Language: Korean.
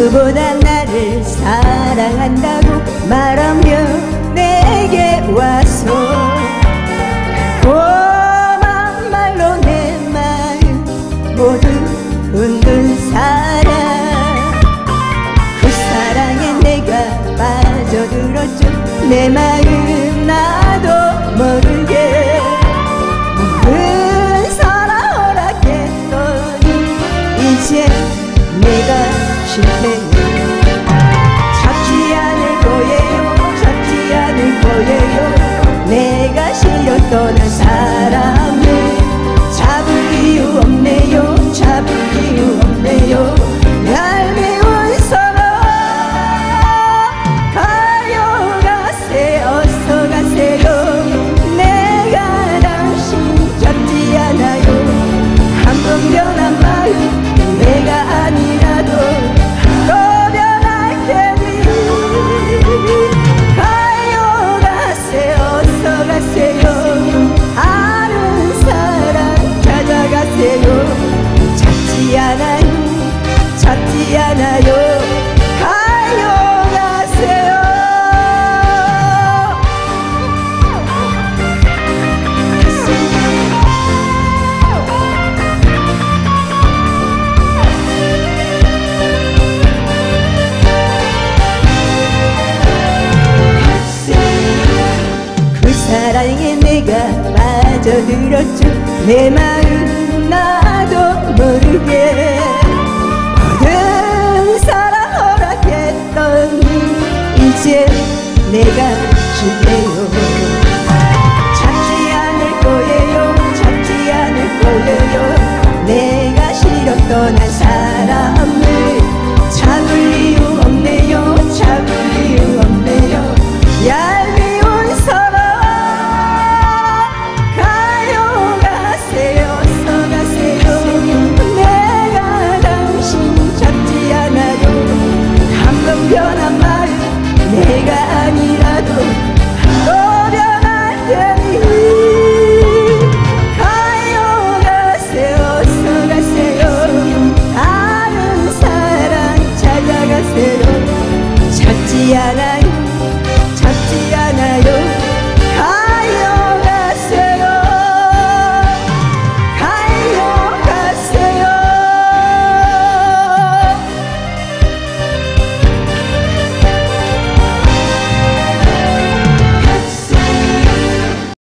누구보다 나를 사랑한다고 말하며 내게 와서 고마운 말로 내 마음 모두 흔든 사랑, 그 사랑에 내가 빠져들었죠. 내 마음 나도 모르게 모든 사랑 허락했더니 이제 내가 실패해. 잡지 않을 거예요, 잡지 않을 거예요. 내가 실려 떠난 사람을 잡을 이유 없네요, 잡을 이유 없네요. 얄미운 서로 가요 가세요, 어서 가세요. 내가 당신 잡지 않아요. 한 번 변한 마음 내가 아니라도 또 변할 테니 가요 가세요, 어서 가세요. 아는 사람 찾아가세요. 찾지 않아요, 찾지 않아요. 가요 가세요. 그 사랑에 내가 빠져들었죠. 내 마음 나도 모르게 모든 사랑 허락했더니 이제 내가 줄게요. 찾지 않을 거예요, 찾지 않을 거예요. 내가 실려 떠난 사람